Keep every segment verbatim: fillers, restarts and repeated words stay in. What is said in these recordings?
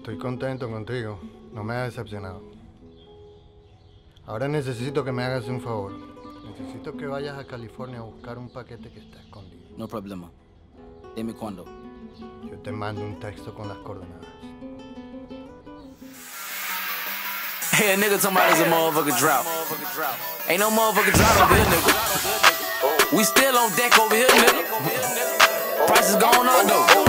Estoy contento contigo. No me has decepcionado. Ahora necesito que me hagas un favor. Necesito que vayas a California a buscar un paquete que está escondido. No problema. Dime cuándo. Yo te mando un texto con las coordenadas. Hey, a nigga talking about it's a motherfucking drought. Ain't no motherfucking drought over here, nigga. We still on deck over here, nigga. Prices going up, though.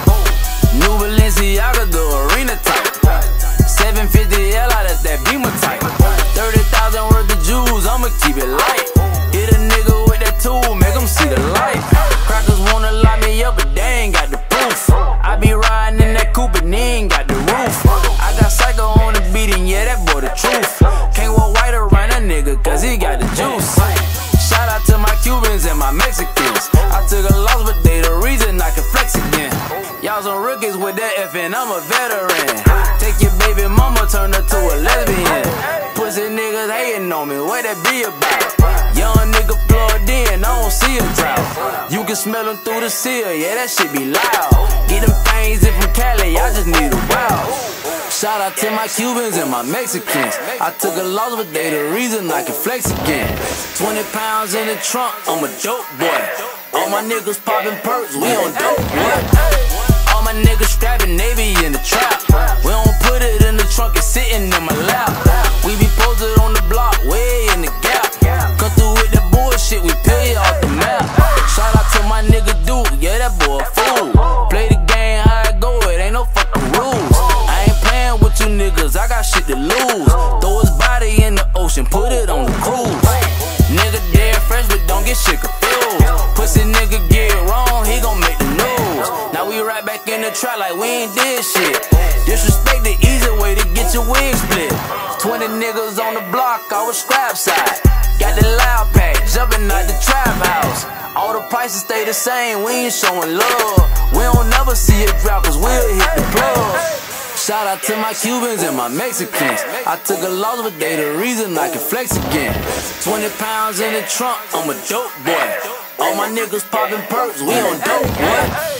New Balenciaga, the arena type. seven fifty L out of that Beamer type. thirty thousand worth of jewels, I'ma keep it light. Hit a nigga with that tool, make him see the light. Crackers wanna lock me up, but they ain't got the proof. I be riding in that coupe and they ain't got the roof. I got Cyko on the beat and yeah, that boy the truth. Can't walk white around a nigga cause he got the juice. Shout out to my Cubans and my Mexicans. I took a loss but they the reason I can flex again. Y'all some rookies with that F and I'm a veteran. Take your baby mama, turn her to a lesbian. Pussy niggas hating on me, what that be about? Young nigga plugged in, I don't see a drought. You can smell them through the seal, yeah that shit be loud. Get them things in from Cali, I just need a wow. Shout out to my Cubans and my Mexicans. I took a loss but they the reason I can flex again. Twenty pounds in the trunk, I'm a dope boy. All my niggas popping perks, we on dope boy. All my niggas strapping, they be in the trap. We don't put it in the trunk, it's sitting in my lap. We be posted on the block, way in the gap. Come through with the bullshit, we pay off the map. Shout out to my nigga Duke, yeah that boy a fool. Play the game how it go, it ain't no fucking rules. I ain't playing with you niggas, I got shit to lose. Throw his body in the ocean, put it on the cruise. Nigga dead fresh, but don't get shit confused. Pussy nigga get wrong, he gon' make the news. Now we right back in the trap like we ain't did shit. Disrespect the easy way to get your wig split. Twenty niggas on the block, I was scrap side. Got the loud pack, jumping out the trap house. All the prices stay the same, we ain't showing love. We don't never see a drought cause we'll hit the plug. Shout out to my Cubans and my Mexicans. I took a loss but they the reason I can flex again. Twenty pounds in the trunk, I'm a dope boy. All my niggas popping perks, we on dope boy.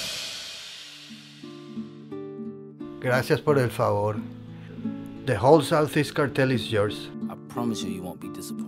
Gracias por el favor. The whole Southeast cartel is yours. I promise you, you won't be disappointed.